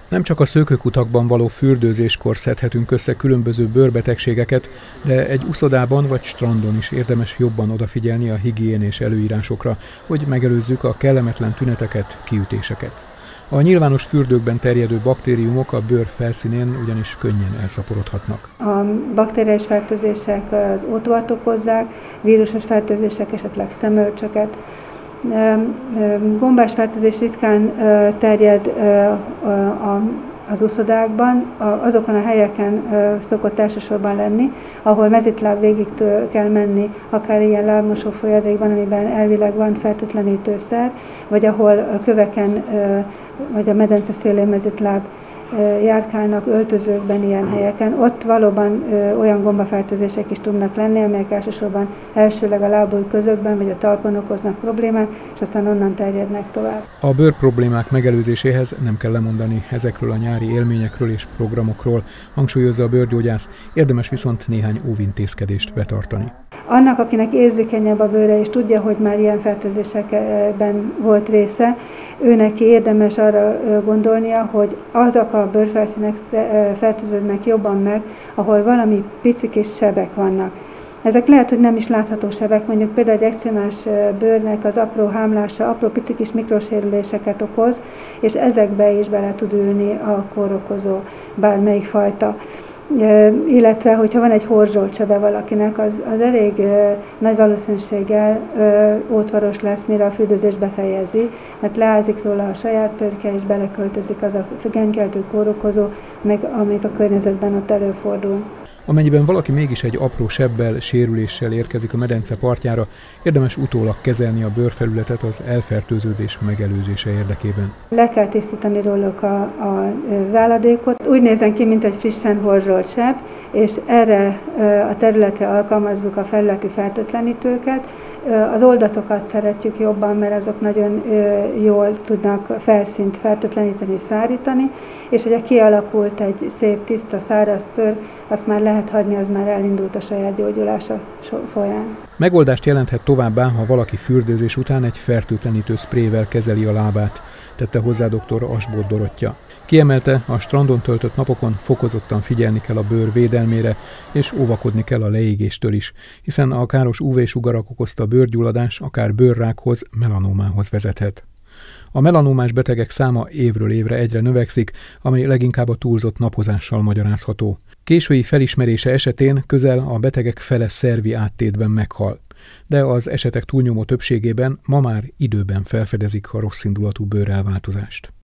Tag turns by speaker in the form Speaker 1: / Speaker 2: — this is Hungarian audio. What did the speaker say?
Speaker 1: Nem csak a szőkőkutakban való fürdőzéskor szedhetünk össze különböző bőrbetegségeket, de egy uszodában vagy strandon is érdemes jobban odafigyelni a higiénés előírásokra, hogy megelőzzük a kellemetlen tüneteket, kiütéseket. A nyilvános fürdőkben terjedő baktériumok a bőr felszínén ugyanis könnyen elszaporodhatnak.
Speaker 2: A bakteriális fertőzések az ótvart okozzák, vírusos fertőzések esetleg szemölcsöket. Gombás fertőzés ritkán terjed az uszodákban, azokon a helyeken szokott elsősorban lenni, ahol mezitláb végig kell menni, akár ilyen lábmosó folyadékban, amiben elvileg van fertőtlenítőszer, vagy ahol a köveken, vagy a medence szélén mezitláb járkálnak öltözőkben, ilyen helyeken. Ott valóban olyan gombafertőzések is tudnak lenni, amelyek elsősorban elsőleg a lábúj közökben vagy a talpon okoznak problémát, és aztán onnan terjednek tovább.
Speaker 1: A bőr problémák megelőzéséhez nem kell lemondani ezekről a nyári élményekről és programokról, hangsúlyozza a bőrgyógyász, érdemes viszont néhány óvintézkedést betartani.
Speaker 2: Annak, akinek érzékenyebb a bőre és tudja, hogy már ilyen fertőzésekben volt része, őneki érdemes arra gondolnia, hogy azok a bőrfelszínek fertőződnek jobban meg, ahol valami pici kis sebek vannak. Ezek lehet, hogy nem is látható sebek, mondjuk például egy ekcémás bőrnek az apró hámlása apró pici kis mikrosérüléseket okoz, és ezekbe is bele tud ülni a kórokozó bármelyik fajta. Illetve, hogyha van egy horzsolt sebe valakinek, az elég nagy valószínűséggel ótvaros lesz, mire a fürdőzést befejezi, mert leázik róla a saját pörke, és beleköltözik az a genkeltő kórokozó, amelyik a környezetben ott előfordul.
Speaker 1: Amennyiben valaki mégis egy apró sebbel, sérüléssel érkezik a medence partjára, érdemes utólag kezelni a bőrfelületet az elfertőződés megelőzése érdekében.
Speaker 2: Le kell tisztítani róluk a váladékot. Úgy nézzen ki, mint egy frissen horzsolt seb, és erre a területre alkalmazzuk a felületi fertőtlenítőket. Az oldatokat szeretjük jobban, mert azok nagyon jól tudnak felszínt fertőtleníteni, szárítani, és hogyha kialakult egy szép, tiszta, száraz bőr, azt már lehet hagyni, az már elindult a saját gyógyulása folyán.
Speaker 1: Megoldást jelenthet továbbá, ha valaki fürdőzés után egy fertőtlenítő szprével kezeli a lábát, tette hozzá dr. Asbóth Dorottya. Kiemelte, a strandon töltött napokon fokozottan figyelni kell a bőr védelmére, és óvakodni kell a leégéstől is, hiszen a káros UV-sugarak okozta bőrgyulladás akár bőrrákhoz, melanómához vezethet. A melanómás betegek száma évről évre egyre növekszik, ami leginkább a túlzott napozással magyarázható. Késői felismerése esetén közel a betegek fele szervi áttétben meghal, de az esetek túlnyomó többségében ma már időben felfedezik a rosszindulatú bőrelváltozást.